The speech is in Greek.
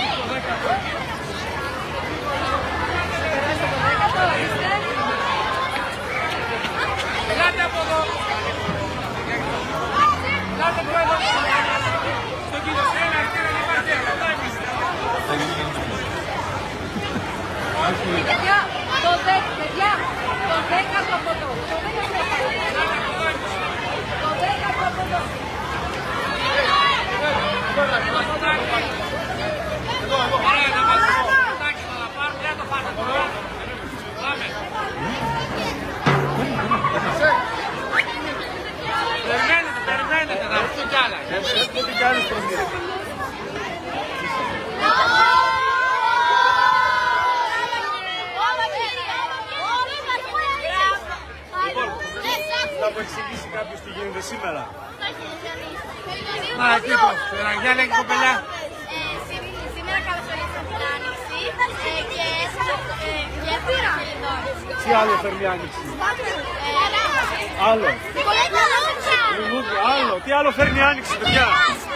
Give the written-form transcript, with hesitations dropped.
Ελάτε από εδώ. Ελάτε από εδώ. Στο κύριο Σέλα, κύριε Λιβάρτια, εδώ είμαστε. Παιδιά, το 10ο από εδώ. Το 10ο από εδώ. Ωραία, να μας φωτάκι θα πάρουμε, δεν το πάτε. Πάμε. Περιμένετε, να έρθουν κι άλλα. Δεν την κάνεις προμήθεια. Θα μου εξηγήσει κάποιος τι γίνεται σήμερα. Μα, Κύπρος, για λέγει κοπελιά. Σήμερα καλωσορίσαμε την Άνοιξη και πήρα. Τι άλλο φέρνει η Άνοιξη. Άλλο. Τι άλλο φέρνει η Άνοιξη, παιδιά.